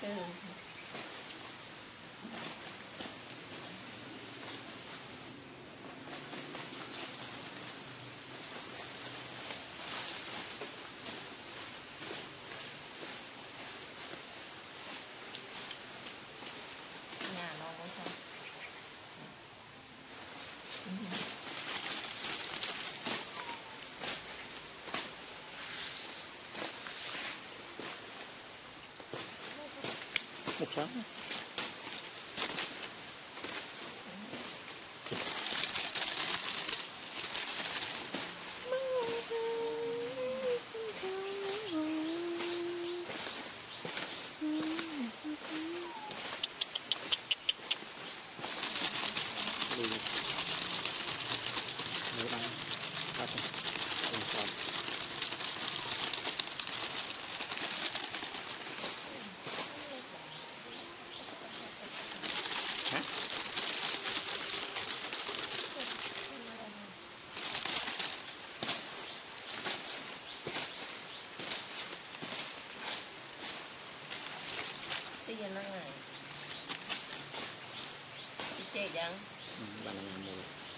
Một sáng Discission nó này chị chê chẳng bạn là mùi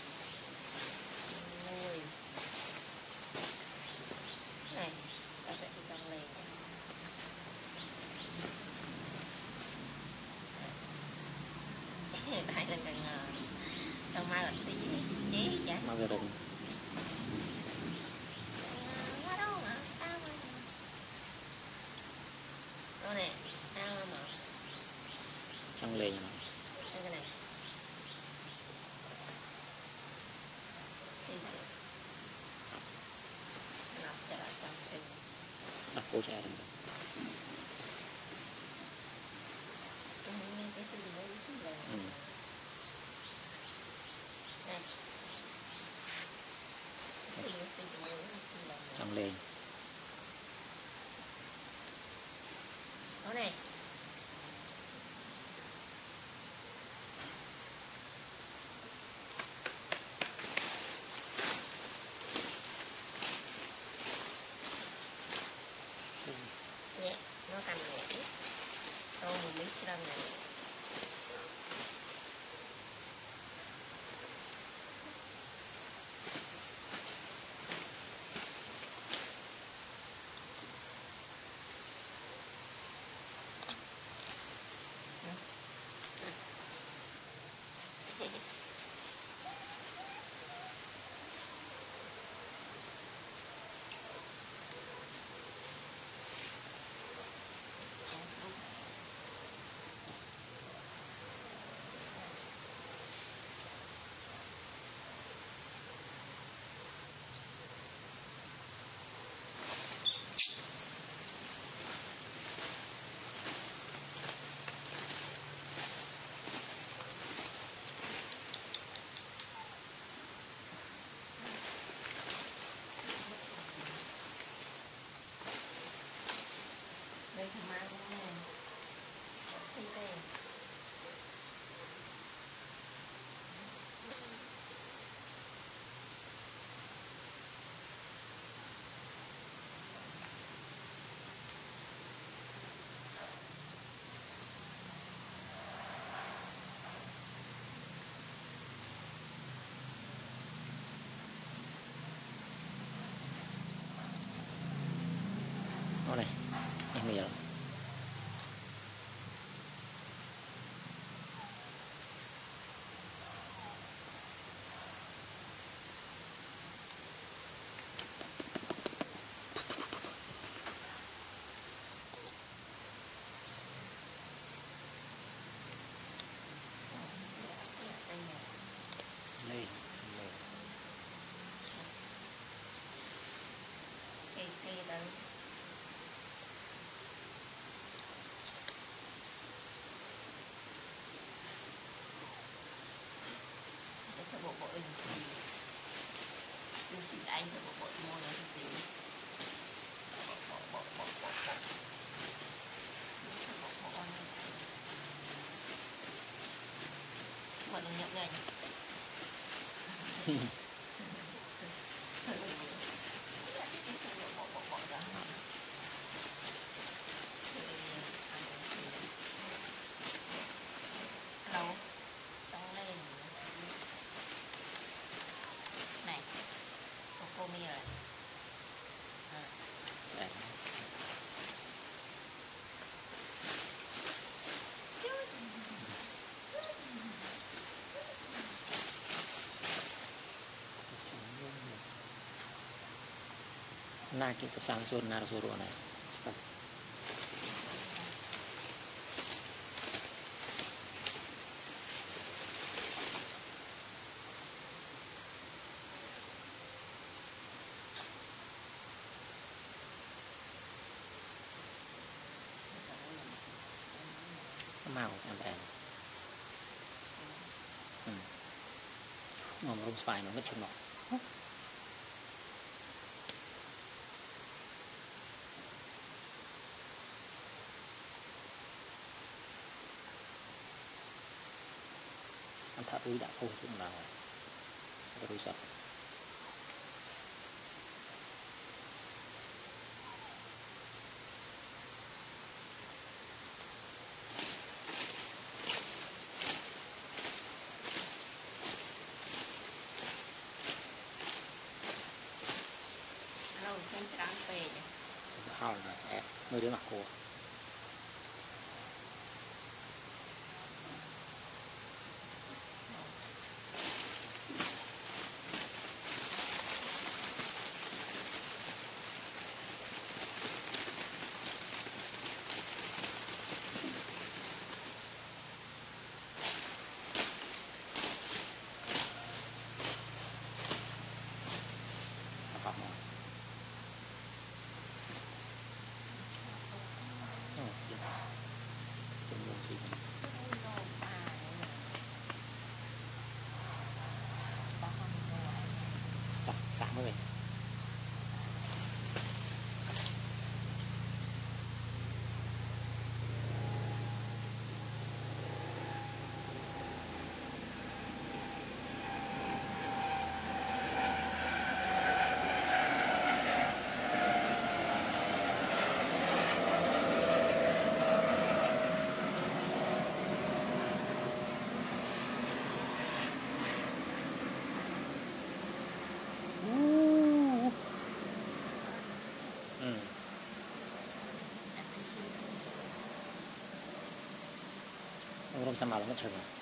này ta sẽ đi trong lên đại lên càng ngờ trong mai là xí chế chứ mau gia đình quá đâu mà tao mà đâu nè tao mà trong lề mà cái này xí này nó trở lại trong xí đặt cô xe rồi cái xí mới xí này trong lề đó này nhẹ nó cầm nhẹ đâu mình biết cho này đây thằng mai cũng nè xinh tê đó này em hiểu đây cái đó cái bộ bộ in xì anh cái bộ mua nó gì bộ mà đừng nhậu nhanh na kita sang sur na suruh này màu em bè mà không phải nó mất chân ngọt anh thả túi đã khô xuống nào rồi sạch thêm trắng về hao này người đứa mặc cô sẵn rồi Không sao mà nó mất chừng